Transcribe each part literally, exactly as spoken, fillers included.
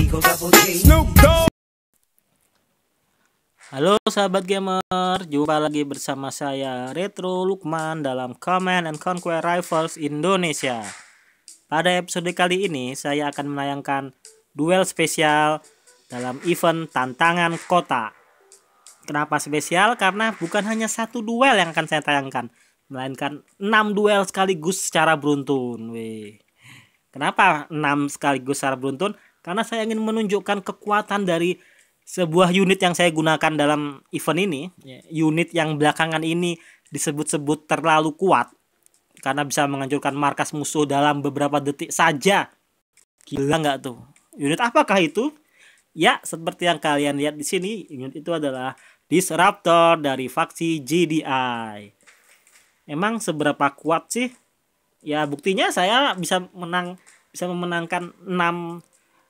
Halo sahabat gamer, jumpa lagi bersama saya Retro Lukman dalam Command and Conquer Rivals Indonesia. Pada episode kali ini saya akan menayangkan duel spesial dalam event tantangan kota. Kenapa spesial? Karena bukan hanya satu duel yang akan saya tayangkan, melainkan enam duel sekaligus secara beruntun. Weh. Kenapa enam sekaligus secara beruntun? Karena saya ingin menunjukkan kekuatan dari sebuah unit yang saya gunakan dalam event ini. Unit yang belakangan ini disebut-sebut terlalu kuat karena bisa menghancurkan markas musuh dalam beberapa detik saja. Gila nggak tuh? Unit apakah itu? Ya, seperti yang kalian lihat di sini, unit itu adalah Disruptor dari faksi G D I. Emang seberapa kuat sih? Ya, buktinya saya bisa menang bisa memenangkan enam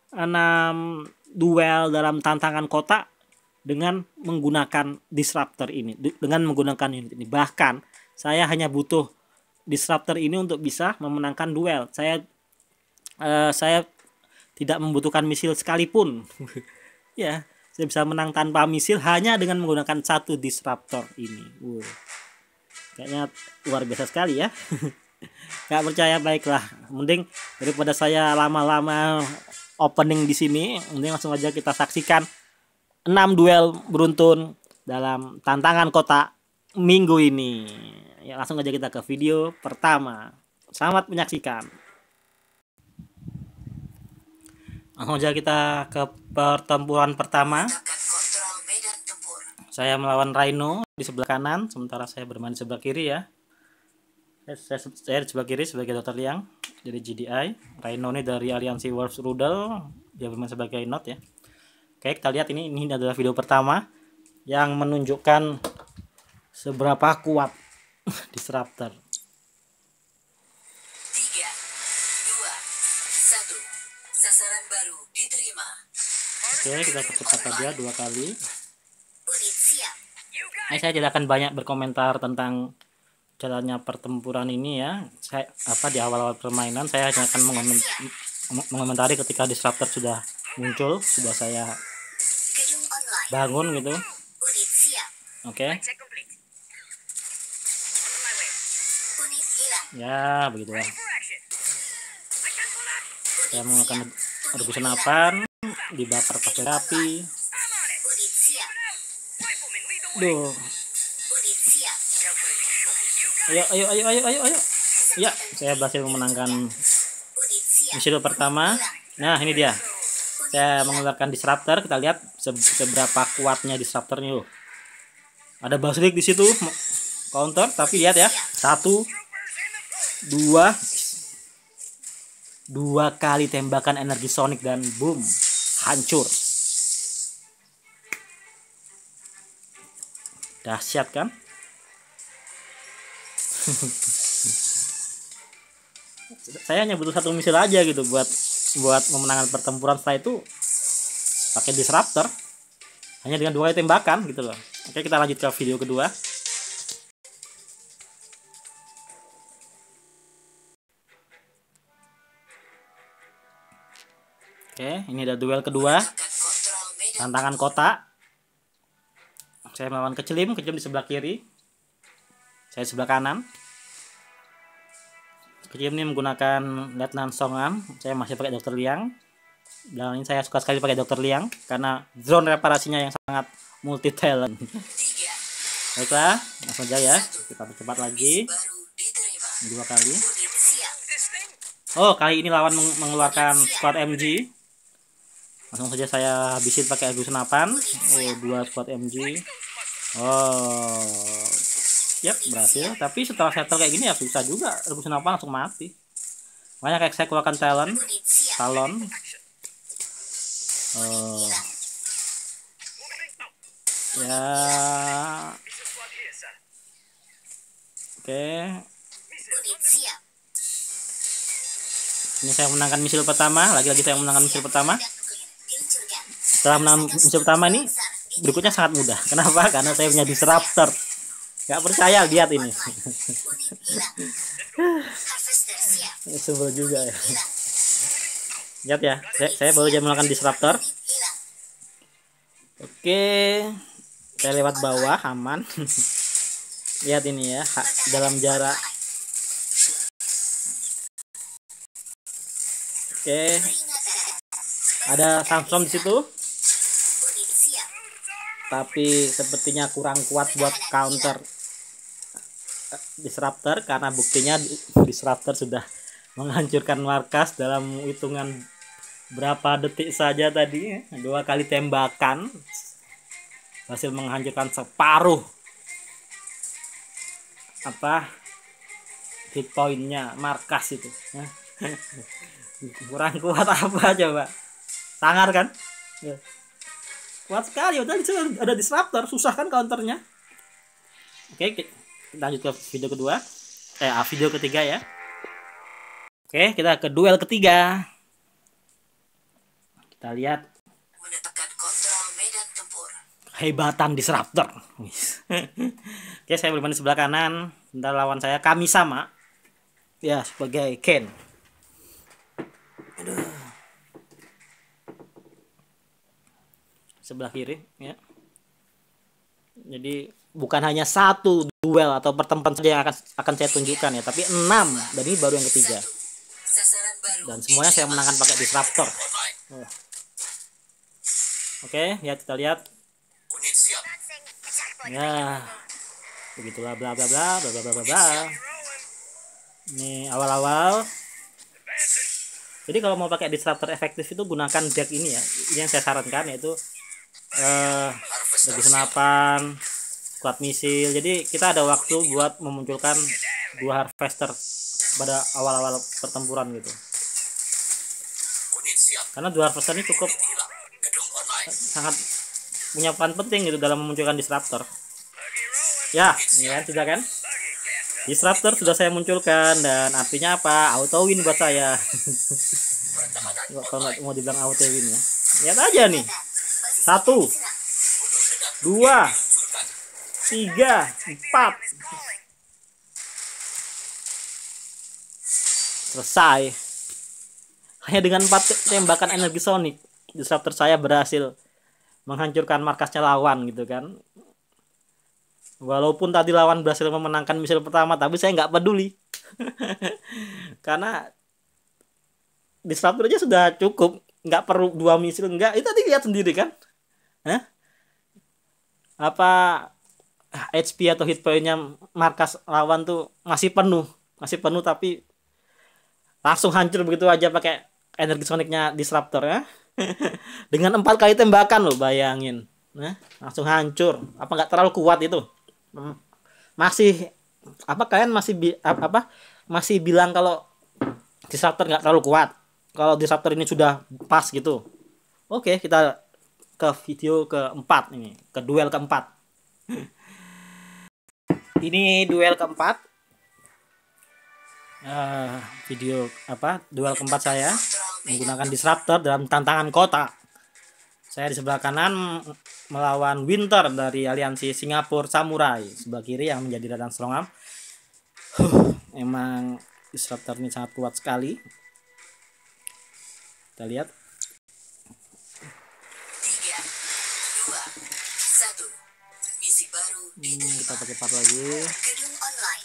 duel dalam tantangan kota dengan menggunakan Disruptor ini, dengan menggunakan unit ini. Bahkan saya hanya butuh Disruptor ini untuk bisa memenangkan duel. Saya uh, saya tidak membutuhkan misil sekalipun. Ya, saya bisa menang tanpa misil hanya dengan menggunakan satu Disruptor ini. Wow. Kayaknya luar biasa sekali ya. Gak percaya, baiklah. Mending daripada saya lama-lama opening di sini, mending langsung aja kita saksikan enam duel beruntun dalam tantangan kota minggu ini. Ya, langsung aja kita ke video pertama. Selamat menyaksikan. Langsung aja kita ke pertempuran pertama. Saya melawan Rhino di sebelah kanan, sementara saya bermain di sebelah kiri ya. Saya, saya, saya di sebelah kiri sebagai Dokter Liang dari G D I. Rhino ini dari aliansi Wolves Rudel, dia bermain sebagai Not ya. Oke, kita lihat ini ini adalah video pertama yang menunjukkan seberapa kuat Disruptor. tiga, dua, satu. Sasaran baru diterima. Oke, kita percepat saja dua kali. Unit siap. Ini saya tidak akan banyak berkomentar tentang jalannya pertempuran ini ya. Saya apa di awal-awal permainan saya hanya akan mengomentari ketika Disruptor sudah muncul, sudah saya bangun gitu. Unit siap. Oke. Unit hilang. Ya, begitulah. Saya menggunakan regu senapan, dibakar pakai api. Unit siap. Duh. Unit siap. Ayo, ayo, ayo, ayo, ayo, ayo. Ya, saya berhasil memenangkan Unit siap. misi pertama. Nah, ini dia. Saya mengeluarkan Disruptor. Kita lihat seberapa kuatnya Disruptornya. Loh. Ada Basilisk di situ, counter. Tapi lihat ya, satu, dua, dua kali tembakan energi Sonic dan boom, hancur. Dahsyat kan? Saya hanya butuh satu misil aja gitu buat buat memenangkan pertempuran. Setelah itu pakai Disruptor hanya dengan dua kali tembakan gitu loh. Oke, kita lanjut ke video kedua. Oke, ini ada duel kedua tantangan kota. Saya melawan Kecelim, Kecelim di sebelah kiri, saya di sebelah kanan. Kecelim ini menggunakan Letnan Songam, saya masih pakai Dokter Liang. Dan ini saya suka sekali pakai Dokter Liang karena drone reparasinya yang sangat multi talent. Baiklah, langsung aja ya, kita percepat lagi dua kali. Oh, kali ini lawan mengeluarkan squad M G. Langsung saja saya habisin pakai regu senapan. Oh, dua squad M G. Oh, yap, berhasil. Tapi setelah settle kayak gini ya susah juga, regu senapan langsung mati. Makanya kayak saya keluarkan talent, talon. Oh, ya. Oke. Ini saya menangkan misil pertama. Lagi-lagi saya menangkan misil pertama. Setelah menang misil pertama ini, berikutnya sangat mudah. Kenapa? Karena saya punya Disruptor. Gak percaya, lihat ini. Sebel juga ya. Lihat ya, saya, saya baru aja melakukan disruptor. Hilang. Oke, saya lewat bawah aman. Lihat ini ya, dalam jarak. Oke, ada Samsung di situ, Unit siap. tapi sepertinya kurang kuat buat counter disruptor karena buktinya disruptor sudah menghancurkan markas dalam hitungan berapa detik saja tadi. Dua kali tembakan berhasil menghancurkan separuh apa hit pointnya markas itu. Kurang kuat apa coba? Sangar kan? Ya. Kuat sekali. Udah ada disruptor, susah kan counternya. Oke, kita lanjut ke video kedua. Eh, video ketiga ya. Oke, kita ke duel ketiga. Kita lihat Menetapkan kontrol medan tempur. hebatan disruptor. Oke, saya bermain di sebelah kanan. Bentar lawan saya kami sama. Ya, sebagai Ken. Aduh. Sebelah kiri ya. Jadi bukan hanya satu duel atau pertempuran saja yang akan akan saya tunjukkan ya, tapi enam, dan ini baru yang ketiga. Sasaran baru. Dan semuanya saya menangkan pakai disruptor. Oh. Oke, ya kita lihat. Unit siap. Ya, begitulah bla bla bla bla bla bla bla. Ini awal-awal. Jadi kalau mau pakai disruptor efektif itu gunakan deck ini ya. Ini yang saya sarankan, yaitu eh bagi senapan, squad misil. Jadi kita ada waktu buat memunculkan dua harvester pada awal-awal pertempuran gitu. Unit siap. Karena dua harvester ini cukup Hilang. Gedung online. sangat punya peran penting gitu dalam memunculkan disruptor. Ya, ini kan sudah kan? Disruptor sudah saya munculkan, dan artinya apa? Auto win buat saya. Kalau nggak mau dibilang auto win ya. Lihat aja nih. Satu, dua, tiga, empat. Selesai. Hanya dengan empat tembakan energi sonic, disruptor saya berhasil menghancurkan markasnya lawan gitu kan. Walaupun tadi lawan berhasil memenangkan misil pertama, tapi saya nggak peduli. Karena disruptor aja sudah cukup, nggak perlu dua misil. Enggak, itu tadi lihat sendiri kan. Hah? Apa H P atau hit point-nya markas lawan tuh masih penuh, masih penuh tapi langsung hancur begitu aja pakai energi sonicnya disruptor ya. Dengan empat kali tembakan loh, bayangin. Nah, langsung hancur. Apa nggak terlalu kuat itu? Masih apa kalian masih bi, apa masih bilang kalau disruptor nggak terlalu kuat? Kalau disruptor ini sudah pas gitu. Oke, kita ke video keempat ini, ke duel keempat. Ini duel keempat. Uh, video apa? Duel keempat saya menggunakan disruptor dalam tantangan kota. Saya di sebelah kanan melawan Winter dari aliansi Singapura Samurai, sebelah kiri yang menjadi Radan Strongam. Huh, emang disruptor ini sangat kuat sekali. Kita lihat. Tiga, dua, satu. Misi baru Hmm, kita pakai part lagi. gedung online.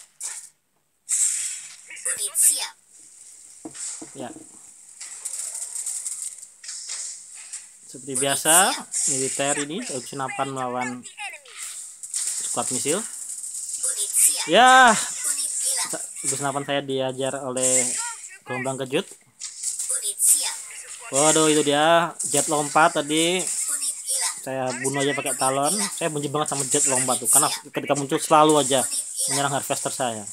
Unit siap. Ya. Seperti biasa, militer ini senapan melawan squad misil. Unit siap. Ya, Unit hilang. senapan saya diajar oleh gelombang kejut. Unit siap. Waduh, itu dia jet lompat tadi. Unit hilang. Saya bunuh aja pakai talon. Saya benci banget sama jet lompat tuh, karena ketika muncul selalu aja menyerang harvester saya.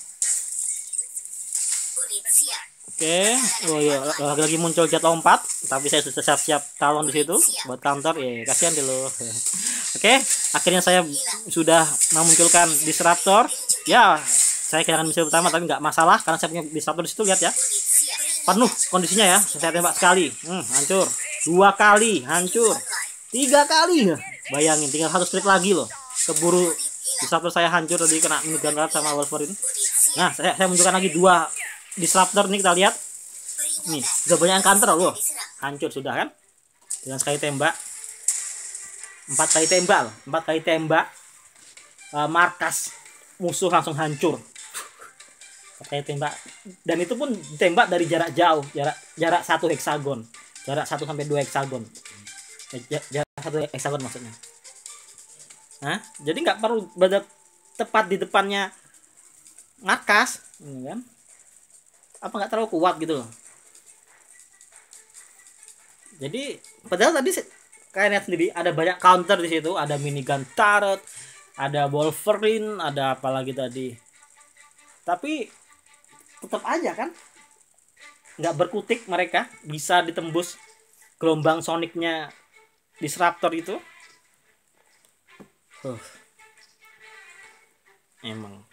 Unit siap. Oke, oh iya, lagi-lagi muncul jet lompat, tapi saya sudah siap-siap talon di situ buat counter. Ya, kasihan deh lo. Oke, akhirnya saya sudah memunculkan disruptor. Ya, saya kehilangan misil pertama, tapi nggak masalah karena saya punya disruptor di situ. Lihat ya, penuh kondisinya ya. Saya tembak sekali, hmm, hancur. Dua kali hancur, tiga kali. Bayangin, tinggal satu strike lagi loh. Keburu disruptor saya hancur tadi kena minigun guard sama Wolverine. Nah, saya, saya munculkan lagi dua disruptor nih, kita lihat. Nih, udah banyak yang counter loh. Hancur sudah kan? Dengan sekali tembak. Empat kali tembak loh. Empat kali tembak. Uh, markas musuh langsung hancur. Empat kali tembak. Dan itu pun tembak dari jarak jauh. Jarak jarak satu heksagon. Jarak satu sampai dua heksagon. Jarak satu heksagon maksudnya. Nah, jadi nggak perlu berada tepat di depannya markas, ini kan? Apa nggak terlalu kuat gitu loh. Jadi padahal tadi kalian lihat sendiri ada banyak counter di situ, ada minigun turret, ada Wolverine, ada apa lagi tadi. Tapi tetap aja kan nggak berkutik mereka, bisa ditembus gelombang sonicnya Disruptor itu. Huh. Emang.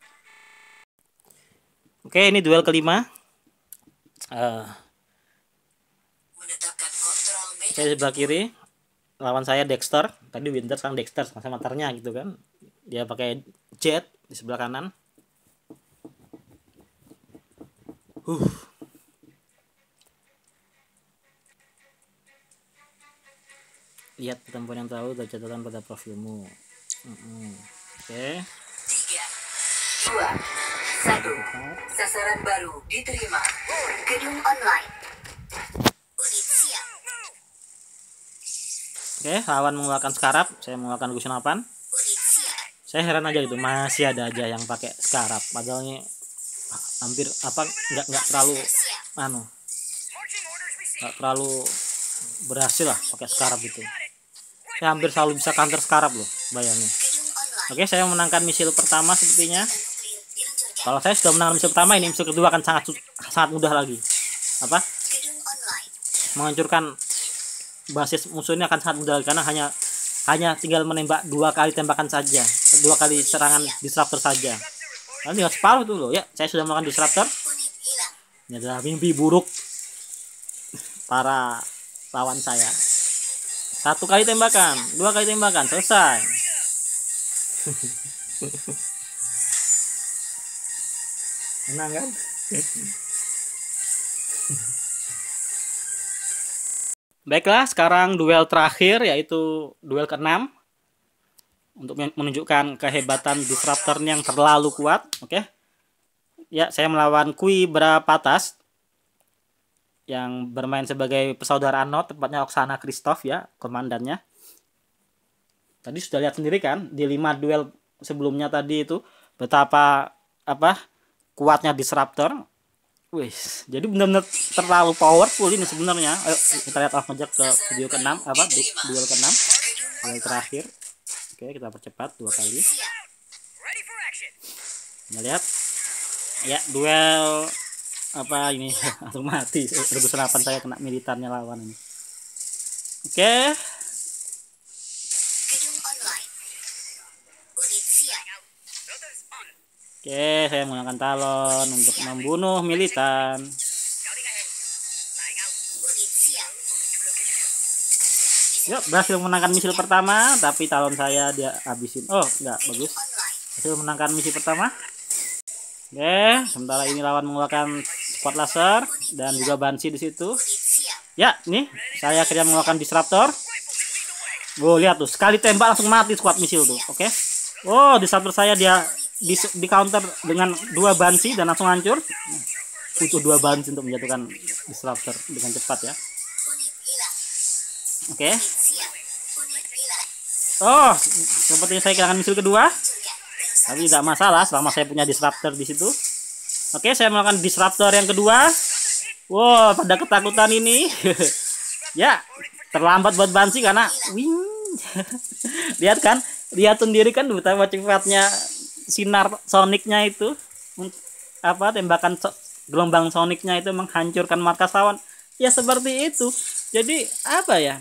Oke, ini duel kelima. Uh, saya sebelah kiri, lawan saya Dexter. Tadi Winter, sekarang Dexter sama matarnya gitu kan. Dia pakai jet di sebelah kanan. Huh. Lihat pertempuran yang tahu dan catatan pada profilmu. Mm-hmm. Oke. Okay. Tiga, dua, satu. Sasaran baru diterima. Gedung online. Unit siap. Oke, okay, lawan mengeluarkan skarab, saya mengeluarkan Gusunapan. Unit siap. Saya heran aja gitu, masih ada aja yang pakai skarab. Padahal ini hampir apa nggak nggak terlalu anu, nggak terlalu berhasil lah pakai skarab itu. Saya hampir selalu bisa counter skarab loh, bayangin. Oke, saya memenangkan misil pertama sepertinya. Kalau saya sudah menangkan misil pertama, ini misil kedua akan sangat sangat mudah lagi. Apa? Menghancurkan basis musuh ini akan sangat mudah karena hanya hanya tinggal menembak dua kali tembakan saja, dua kali serangan disruptor saja. Lalu tinggal separuh tuh loh. Ya, saya sudah melakukan disruptor. Ini adalah mimpi buruk para lawan saya. Satu kali tembakan, dua kali tembakan, selesai. Menang kan? Baiklah, sekarang duel terakhir yaitu duel keenam untuk menunjukkan kehebatan disruptor yang terlalu kuat. Oke, ya saya melawan Kui Brapatas yang bermain sebagai persaudaraan Not, tepatnya Oksana Christoph ya, komandannya. Tadi sudah lihat sendiri kan di lima duel sebelumnya tadi itu betapa apa kuatnya disruptor. Wih, jadi benar-benar terlalu powerful ini sebenarnya. Ayo kita lihat langsung aja ke video keenam, apa duel keenam, duel terakhir. Oke, kita percepat dua kali. Kita lihat ya duel apa ini langsung mati. Rebus senapan saya kena militannya lawan ini. Oke. Oke, saya menggunakan talon untuk membunuh militan. Yuk, berhasil menangkan misil pertama, tapi talon saya dia habisin. Oh, enggak, bagus. Berhasil menangkan misi pertama. Oke, sementara ini lawan mengeluarkan squad laser dan juga banshee di situ. Ya, nih saya akhirnya mengeluarkan disruptor. Wow, lihat tuh, sekali tembak langsung mati squad misil tuh. Oke. Oh, disruptor saya dia di, di counter dengan dua banshee dan langsung hancur. Butuh dua banshee untuk menjatuhkan disruptor dengan cepat ya. Oke. Oh, sepertinya saya kehilangan misil kedua. Tapi tidak masalah selama saya punya disruptor di situ. Oke, saya melakukan disruptor yang kedua. Wow, pada ketakutan ini. Ya, terlambat buat banshee karena wing. Lihat kan, lihat sendiri kan betapa cepatnya sinar sonicnya itu. Apa tembakan so gelombang sonicnya itu menghancurkan markas lawan. Ya seperti itu. Jadi apa ya?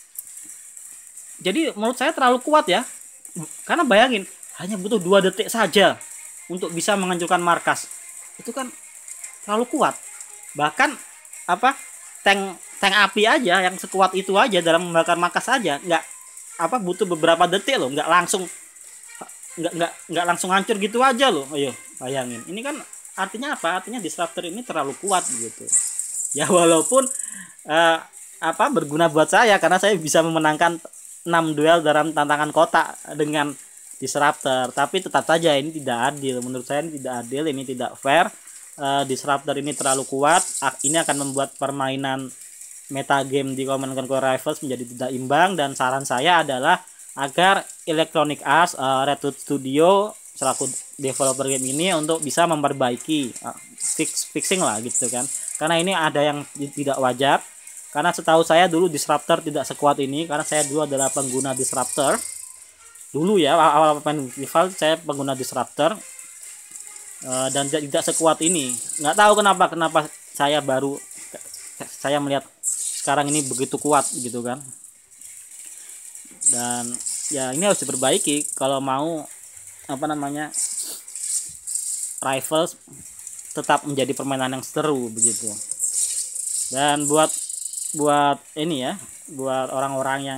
Jadi menurut saya terlalu kuat ya. Karena bayangin, hanya butuh dua detik saja untuk bisa menghancurkan markas. Itu kan terlalu kuat. Bahkan apa tank tank api aja yang sekuat itu aja dalam membakar markas saja nggak apa butuh beberapa detik loh, nggak langsung nggak nggak nggak langsung hancur gitu aja loh. Ayo bayangin. Ini kan artinya apa? Artinya disruptor ini terlalu kuat gitu. Ya walaupun uh, apa berguna buat saya karena saya bisa memenangkan enam duel dalam tantangan kotak dengan disruptor, tapi tetap saja ini tidak adil. Menurut saya ini tidak adil, ini tidak fair. Uh, disruptor ini terlalu kuat, ini akan membuat permainan meta game di Command and Conquer Rivals menjadi tidak imbang, dan saran saya adalah agar Electronic Arts, uh, Redwood Studio selaku developer game ini untuk bisa memperbaiki, uh, fix fixing lah gitu kan, karena ini ada yang tidak wajar. Karena setahu saya dulu disruptor tidak sekuat ini, karena saya dulu adalah pengguna disruptor dulu ya, awal-awal main rival saya pengguna disruptor, uh, dan tidak sekuat ini. Nggak tahu kenapa kenapa saya baru saya melihat sekarang ini begitu kuat gitu kan. Dan ya ini harus diperbaiki kalau mau apa namanya Rivals tetap menjadi permainan yang seru begitu. Dan buat buat ini ya, buat orang-orang yang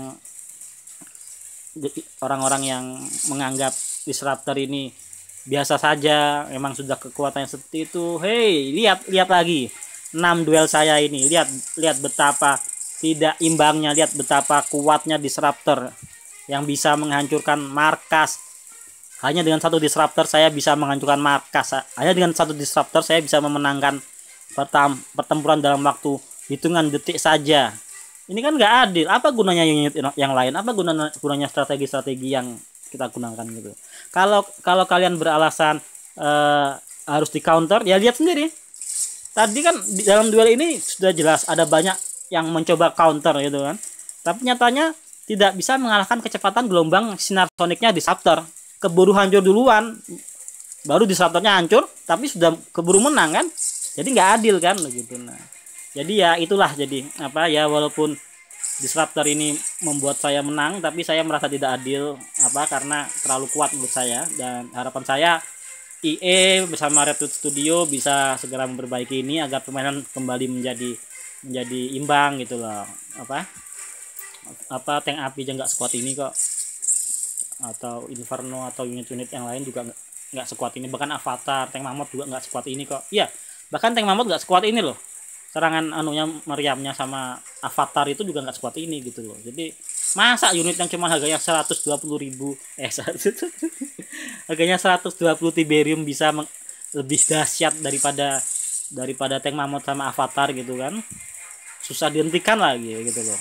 orang-orang yang menganggap disruptor ini biasa saja, memang sudah kekuatannya seperti itu. Hey, lihat lihat lagi enam duel saya ini, lihat lihat betapa tidak imbangnya, lihat betapa kuatnya disruptor yang bisa menghancurkan markas. Hanya dengan satu disruptor saya bisa menghancurkan markas. Hanya dengan satu disruptor saya bisa memenangkan pertempuran dalam waktu hitungan detik saja. Ini kan nggak adil. Apa gunanya unit yang lain? Apa gunanya gunanya strategi-strategi yang kita gunakan gitu? Kalau kalau kalian beralasan uh, harus di counter, ya lihat sendiri. Tadi kan di dalam duel ini sudah jelas ada banyak yang mencoba counter gitu kan. Tapi nyatanya tidak bisa mengalahkan kecepatan gelombang sinar soniknya disruptor. Keburu hancur duluan, baru disruptornya hancur, tapi sudah keburu menang kan? Jadi nggak adil kan begitu. Nah, jadi ya itulah, jadi apa ya, walaupun disruptor ini membuat saya menang, tapi saya merasa tidak adil apa karena terlalu kuat menurut saya. Dan harapan saya E A bersama Redwood Studio bisa segera memperbaiki ini agar permainan kembali menjadi menjadi imbang gitu loh. Apa apa tank api aja nggak sekuat ini kok, atau Inferno atau unit-unit yang lain juga nggak nggak sekuat ini. Bahkan Avatar tank mammoth juga nggak sekuat ini kok. Iya, bahkan tank mammoth nggak sekuat ini loh. Serangan anunya meriamnya sama Avatar itu juga nggak sekuat ini gitu loh. Jadi masa unit yang cuma harganya seratus dua puluh ribu eh harganya seratus dua puluh Tiberium bisa lebih dahsyat daripada daripada tank mammoth sama Avatar gitu kan. Susah dihentikan lagi gitu loh.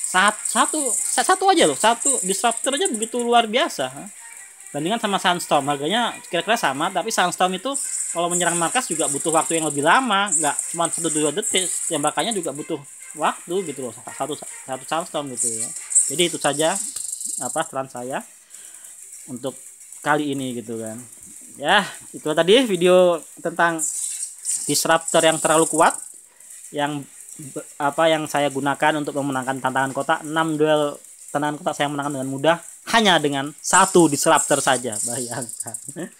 Satu satu aja loh, satu disruptor aja begitu luar biasa. Bandingkan sama Sunstorm, harganya kira-kira sama, tapi Sunstorm itu kalau menyerang markas juga butuh waktu yang lebih lama, nggak cuma satu dua detik, tembakannya juga butuh waktu gitu loh, satu satu Sunstorm gitu ya. Jadi itu saja apa saran saya untuk kali ini gitu kan. Ya, itu tadi video tentang disruptor yang terlalu kuat, yang apa yang saya gunakan untuk memenangkan tantangan kota. enam duel tantangan kota saya menangkan dengan mudah hanya dengan satu disruptor saja, bayangkan.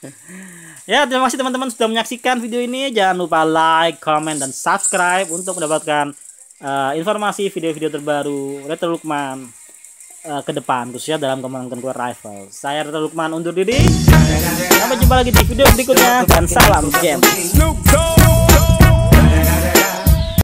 Ya, terima kasih teman-teman sudah menyaksikan video ini. Jangan lupa like, comment, dan subscribe untuk mendapatkan uh, informasi video-video terbaru Retro Lukman uh, ke depan, khususnya dalam Command and Conquer Rivals. Saya Retro Lukman undur diri. Sampai jumpa lagi di video berikutnya, dan salam game.